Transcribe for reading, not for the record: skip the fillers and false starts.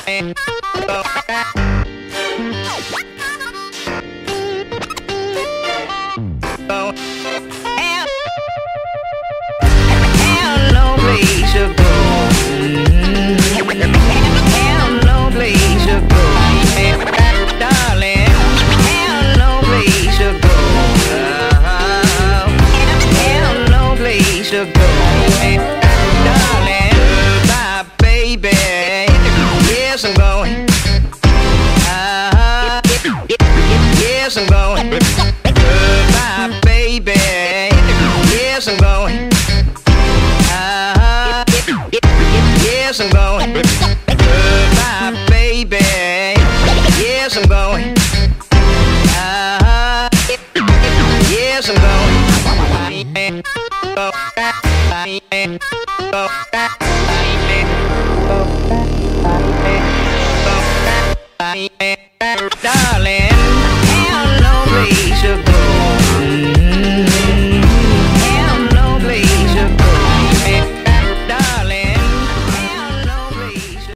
Yes, I'm going. Yes, I'm going. Goodbye, baby. Yes, I'm going. Yes, I'm going. Goodbye, baby. Yes, I'm going. Yes, I'm going.